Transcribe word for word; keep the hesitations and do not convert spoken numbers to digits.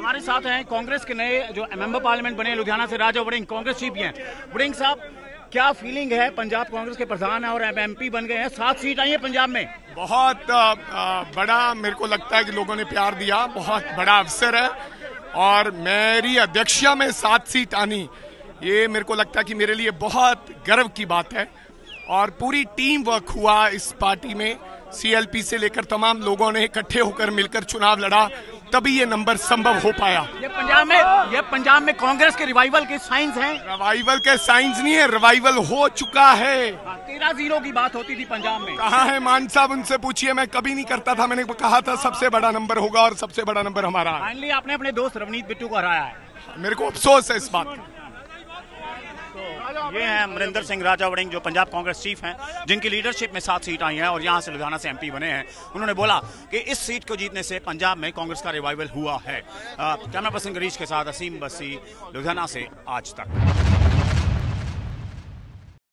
हमारे साथ हैं कांग्रेस के नए जो मेंबर पार्लियामेंट बने लुधियाना से, राजा वड़िंग, कांग्रेस चीफ हैं। वड़िंग साहब, क्या फीलिंग है? पंजाब कांग्रेस के प्रधान है और एमपी बन गए हैं, सात सीट आई है पंजाब में। बहुत आ, बड़ा मेरे को लगता है कि लोगों ने प्यार दिया, बहुत बड़ा अवसर है और मेरी अध्यक्षता में सात सीट आनी, ये मेरे को लगता है कि मेरे लिए बहुत गर्व की बात है। और पूरी टीम वर्क हुआ इस पार्टी में, सीएलपी से लेकर तमाम लोगों ने इकट्ठे होकर मिलकर चुनाव लड़ा, तभी ये नंबर संभव हो पाया। ये पंजाब में ये पंजाब में कांग्रेस के रिवाइवल के साइंस हैं। रिवाइवल के साइंस नहीं है, रिवाइवल हो चुका है। तेरह जीरो की बात होती थी पंजाब में। कहाँ है मान साहब, उनसे पूछिए। मैं कभी नहीं करता था, मैंने कहा था सबसे बड़ा नंबर होगा और सबसे बड़ा नंबर हमारा। फाइनली आपने अपने दोस्त रवनीत बिट्टू को हराया है। मेरे को अफसोस है इस बात का। ये हैं अमरिंदर सिंह राजा वड़िंग, जो पंजाब कांग्रेस चीफ हैं, जिनकी लीडरशिप में सात सीट आई हैं और यहाँ से लुधियाना से एमपी बने हैं। उन्होंने बोला कि इस सीट को जीतने से पंजाब में कांग्रेस का रिवाइवल हुआ है। कैमरा पर्सन गरीश के साथ असीम बसी, लुधियाना से आज तक।